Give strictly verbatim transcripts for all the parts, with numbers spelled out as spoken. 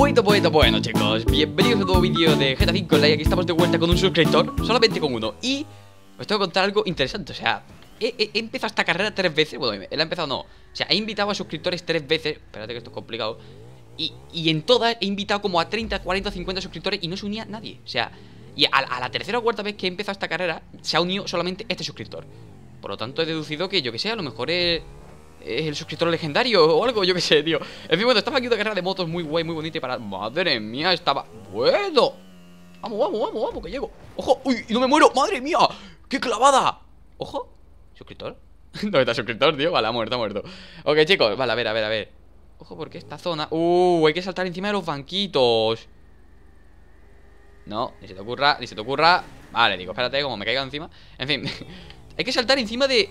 Bueno, bueno, bueno, chicos, bienvenidos a un nuevo vídeo de G T A cinco Online. Aquí estamos de vuelta con un suscriptor, solamente con uno. Y os tengo que contar algo interesante. O sea, he, he, he empezado esta carrera tres veces. Bueno, él ha empezado no. O sea, he invitado a suscriptores tres veces. Espérate que esto es complicado. Y, y en todas he invitado como a treinta, cuarenta, cincuenta suscriptores y no se unía nadie. O sea, y a, a la tercera o cuarta vez que he empezado esta carrera se ha unido solamente este suscriptor. Por lo tanto he deducido que, yo que sé, a lo mejor es... es el suscriptor legendario o algo, yo que sé, tío. En fin, bueno, estaba aquí una carrera de motos muy guay, muy bonita y para... Madre mía, estaba... Bueno. Vamos, vamos, vamos, vamos, que llego. Ojo, uy, y no me muero, madre mía. ¡Qué clavada! Ojo, suscriptor. ¿Dónde está el suscriptor, tío? Vale, ha muerto, ha muerto. Ok, chicos, vale, a ver, a ver, a ver. Ojo, porque esta zona... Uh, hay que saltar encima de los banquitos. No, ni se te ocurra, ni se te ocurra. Vale, digo, espérate, como me caiga encima. En fin, hay que saltar encima de...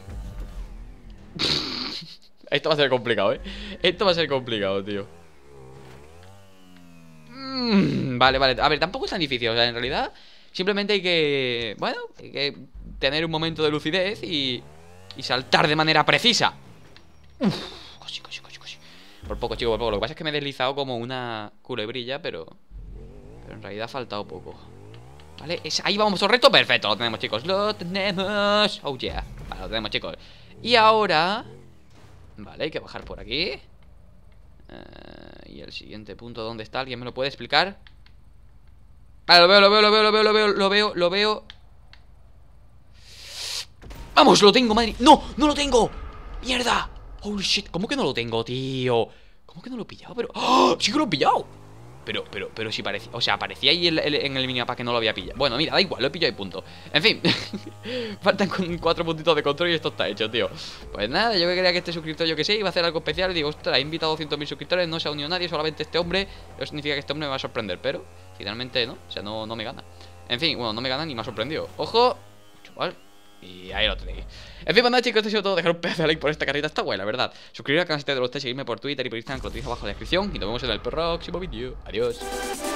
Esto va a ser complicado, ¿eh? Esto va a ser complicado, tío. mm, Vale, vale. A ver, tampoco es tan difícil. O sea, en realidad simplemente hay que... Bueno, hay que tener un momento de lucidez y... Y saltar de manera precisa. Uf, cosí, cosí, cosí, cosí. Por poco, chicos, por poco. Lo que pasa es que me he deslizado como una culebrilla, pero... Pero en realidad ha faltado poco. Vale, es... ahí vamos todo recto. Perfecto, lo tenemos, chicos. Lo tenemos. Oh, yeah. Vale, lo tenemos, chicos. Y ahora... Vale, hay que bajar por aquí. uh, Y el siguiente punto, ¿dónde está? ¿Alguien me lo puede explicar? Vale, lo veo, lo veo, lo veo, lo veo, lo veo, lo veo, lo veo. ¡Vamos! ¡Lo tengo, madre! ¡No! ¡No lo tengo! ¡Mierda! ¡Holy shit! ¿Cómo que no lo tengo, tío? ¿Cómo que no lo he pillado? Pero... ¡Oh! ¡Sí que lo he pillado! Pero, pero, pero si parecía... O sea, parecía ahí el, el, en el minimapa que no lo había pillado. Bueno, mira, da igual, lo he pillado y punto. En fin. Faltan con cuatro puntitos de control y esto está hecho, tío. Pues nada, yo que creía que este suscriptor, yo que sé, iba a hacer algo especial. Y digo, ostras, he invitado a doscientos mil suscriptores, no se ha unido nadie, solamente este hombre. Eso significa que este hombre me va a sorprender, pero finalmente no, o sea, no, no me gana. En fin, bueno, no me gana ni me ha sorprendido. Ojo, chaval. Y ahí lo tenéis. En fin, pues nada, chicos, esto ha sido todo. Dejar un pedazo de like por esta carrita, está guay, la verdad. Suscribiros al canal si te gusta, seguirme por Twitter y por Instagram, que lo tenéis abajo en la descripción. Y nos vemos en el próximo vídeo. Adiós.